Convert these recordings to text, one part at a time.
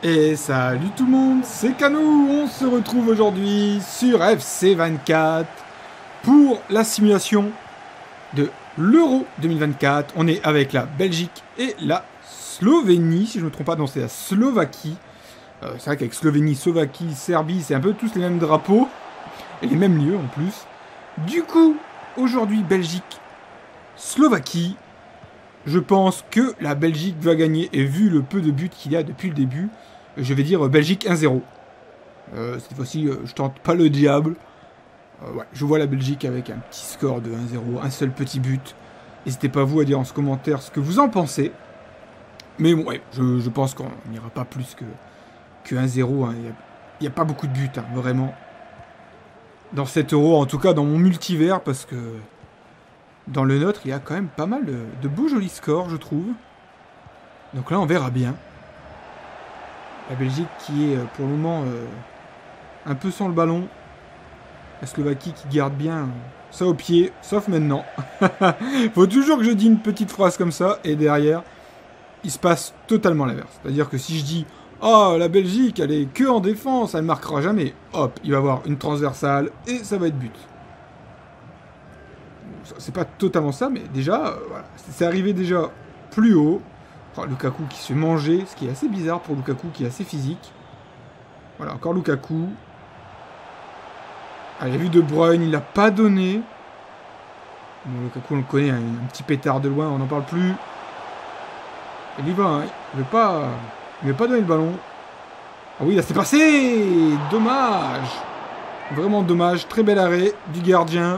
Et salut tout le monde, c'est Canou. On se retrouve aujourd'hui sur FC24 pour la simulation de l'Euro 2024. On est avec la Belgique et la Slovénie, si je ne me trompe pas, non c'est la Slovaquie. C'est vrai qu'avec Slovénie, Slovaquie, Serbie, c'est un peu tous les mêmes drapeaux et les mêmes lieux en plus. Du coup, aujourd'hui Belgique, Slovaquie. Je pense que la Belgique va gagner et vu le peu de buts qu'il y a depuis le début, je vais dire Belgique 1-0. Cette fois-ci, je tente pas le diable. Ouais, je vois la Belgique avec un petit score de 1-0, un seul petit but. N'hésitez pas vous à dire en commentaire ce que vous en pensez. Mais bon, ouais, je pense qu'on n'ira pas plus que 1-0. Hein. Il n'y a pas beaucoup de buts, hein, vraiment. Dans cet Euro, en tout cas dans mon multivers, parce que dans le nôtre, il y a quand même pas mal de beaux jolis scores, je trouve. Donc là, on verra bien. La Belgique qui est pour le moment un peu sans le ballon. La Slovaquie qui garde bien ça au pied, sauf maintenant. Faut toujours que je dise une petite phrase comme ça, et derrière, il se passe totalement l'inverse. C'est-à-dire que si je dis « Oh, la Belgique, elle est que en défense, elle ne marquera jamais », hop, il va y avoir une transversale, et ça va être but. C'est pas totalement ça, mais déjà, voilà, c'est arrivé déjà plus haut. Oh, Lukaku qui se fait manger, ce qui est assez bizarre pour Lukaku qui est assez physique. Voilà, encore Lukaku. Allez, vu De Bruyne, il l'a pas donné. Bon, Lukaku, on le connaît, hein, un petit pétard de loin, on n'en parle plus. Il y va, hein, il veut pas donner le ballon. Ah oui, là c'est passé. Dommage. Vraiment dommage, très bel arrêt du gardien.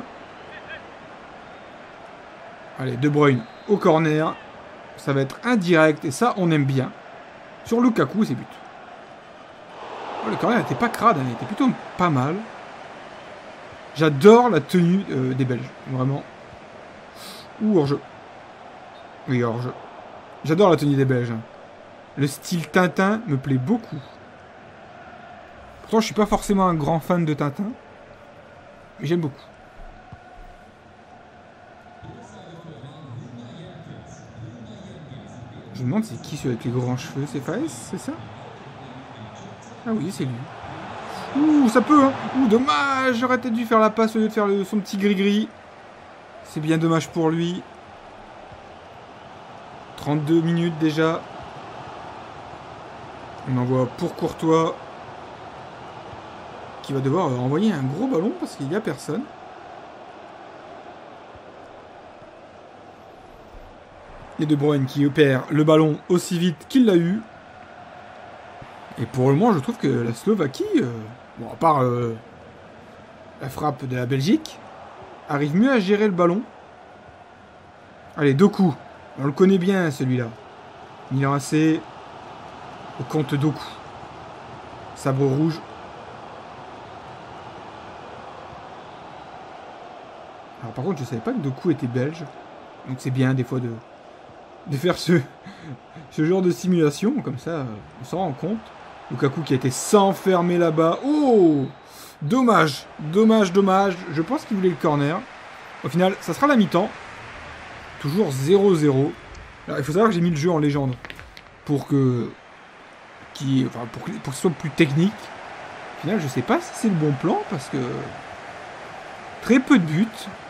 Allez, De Bruyne au corner. Ça va être indirect et ça, on aime bien. Sur Lukaku, c'est but. Oh, le corner n'était pas crade, hein, il était plutôt pas mal. J'adore la tenue des Belges, vraiment. Ou hors-jeu. Oui, hors-jeu. J'adore la tenue des Belges. Hein. Le style Tintin me plaît beaucoup. Pourtant, je suis pas forcément un grand fan de Tintin. Mais j'aime beaucoup. Je me demande c'est qui celui avec les grands cheveux, c'est Faes, c'est ça? Ah oui, c'est lui. Ouh, ça peut, hein. Ouh, dommage, j'aurais peut-être dû faire la passe au lieu de faire son petit gris-gris. C'est bien dommage pour lui. 32 minutes déjà. On envoie pour Courtois. Qui va devoir envoyer un gros ballon parce qu'il n'y a personne. Et De Bruyne qui perd le ballon aussi vite qu'il l'a eu. Et pour le moment, je trouve que la Slovaquie, bon, à part la frappe de la Belgique, arrive mieux à gérer le ballon. Allez, Doku. On le connaît bien, celui-là. Milan AC. Au compte Doku. Sabre rouge. Alors par contre, je savais pas que Doku était belge. Donc c'est bien des fois de faire ce genre de simulation. Comme ça, on s'en rend compte. Lukaku qui a été s'enfermer là-bas. Oh! Dommage. Dommage, dommage. Je pense qu'il voulait le corner. Au final, ça sera la mi-temps. Toujours 0-0. Il faut savoir que j'ai mis le jeu en légende. Pour que ce soit plus technique. Au final, je sais pas si c'est le bon plan. Parce que très peu de buts.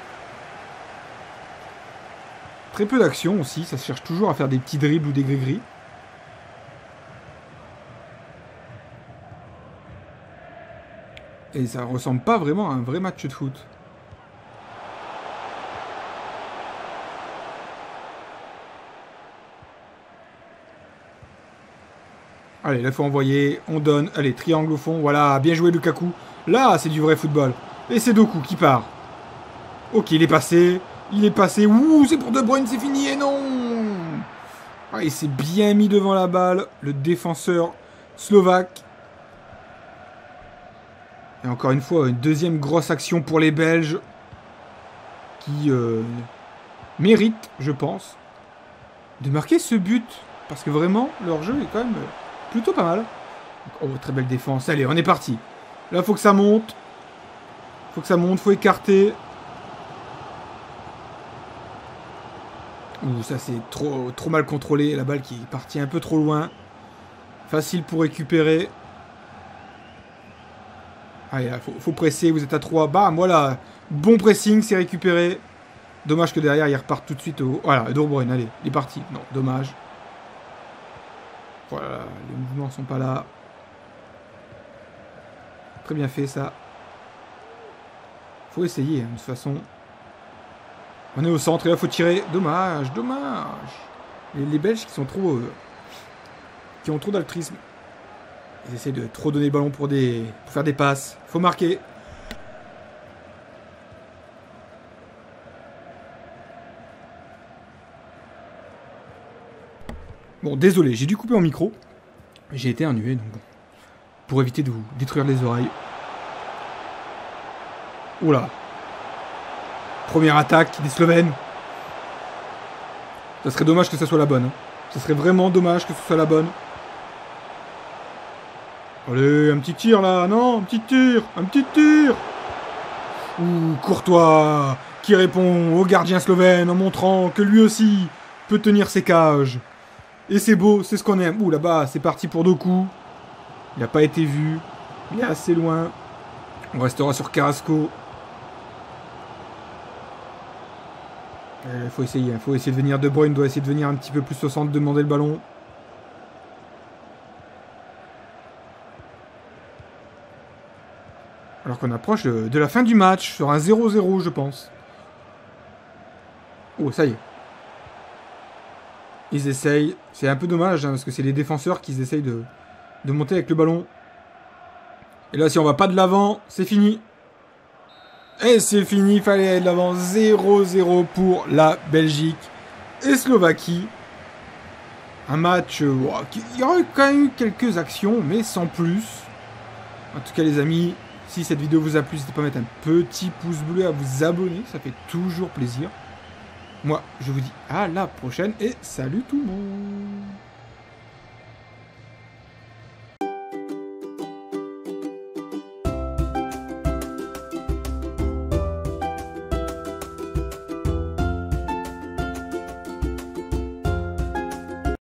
Très peu d'action aussi, ça se cherche toujours à faire des petits dribbles ou des gris-gris. Et ça ressemble pas vraiment à un vrai match de foot. Allez, là faut envoyer, on donne, allez, triangle au fond, voilà, bien joué Lukaku. Là, c'est du vrai football. Et c'est Doku qui part. Ok, il est passé. Il est passé. Ouh, c'est pour De Bruyne, c'est fini. Et non. Ah, il s'est bien mis devant la balle. Le défenseur slovaque. Et encore une fois, une deuxième grosse action pour les Belges. Qui méritent, je pense, de marquer ce but. Parce que vraiment, leur jeu est quand même plutôt pas mal. Oh, très belle défense. Allez, on est parti. Là, faut que ça monte. Faut que ça monte, faut écarter. Ouh, ça c'est trop mal contrôlé. La balle qui est partie un peu trop loin. Facile pour récupérer. Allez, faut presser, vous êtes à 3. Bam, voilà. Bon pressing, c'est récupéré. Dommage que derrière, il repart tout de suite au... Voilà, De Bruyne, allez, il est parti. Non, dommage. Voilà, les mouvements sont pas là. Très bien fait, ça. Faut essayer, hein, de toute façon. On est au centre, et là, faut tirer. Dommage, dommage. Les Belges qui sont trop... qui ont trop d'altruisme. Ils essaient de trop donner le ballon pour faire des passes. Faut marquer. Bon, désolé, j'ai dû couper mon micro. J'ai été éternué, donc bon. Pour éviter de vous détruire les oreilles. Oula. Première attaque des Slovènes. Ça serait dommage que ça soit la bonne. Hein. Ça serait vraiment dommage que ce soit la bonne. Allez, un petit tir là, non, un petit tir. Ouh, Courtois, qui répond au gardien slovène en montrant que lui aussi peut tenir ses cages. Et c'est beau, c'est ce qu'on aime. Ouh, là-bas, c'est parti pour Doku. Il n'a pas été vu. Il est assez loin. On restera sur Carrasco. Il faut essayer de venir. De Bruyne doit essayer de venir un petit peu plus au centre, demander le ballon. Alors qu'on approche de la fin du match, sur un 0-0, je pense. Oh, ça y est. Ils essayent. C'est un peu dommage, hein, parce que c'est les défenseurs qui essayent de monter avec le ballon. Et là, si on va pas de l'avant, c'est fini. Et c'est fini, il fallait aller de l'avant. 0-0 pour la Belgique et Slovaquie. Un match... il y aurait quand même eu quelques actions, mais sans plus. En tout cas, les amis, si cette vidéo vous a plu, n'hésitez pas à mettre un petit pouce bleu, à vous abonner. Ça fait toujours plaisir. Moi, je vous dis à la prochaine et salut tout le monde.